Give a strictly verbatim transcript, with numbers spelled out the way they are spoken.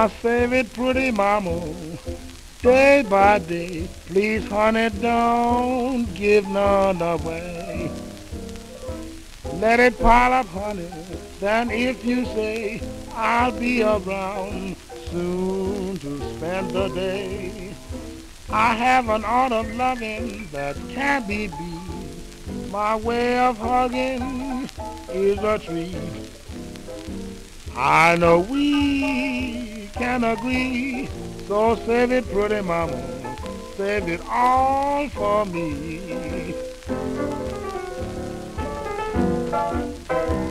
Now save it, pretty mama, day by day. Please, honey, don't give none away. Let it pile up, honey, then if you say, I'll be around soon to spend the day. I have an art of loving that can't be beat. My way of hugging is a treat. I know we can agree, so save it, pretty mama, save it all for me.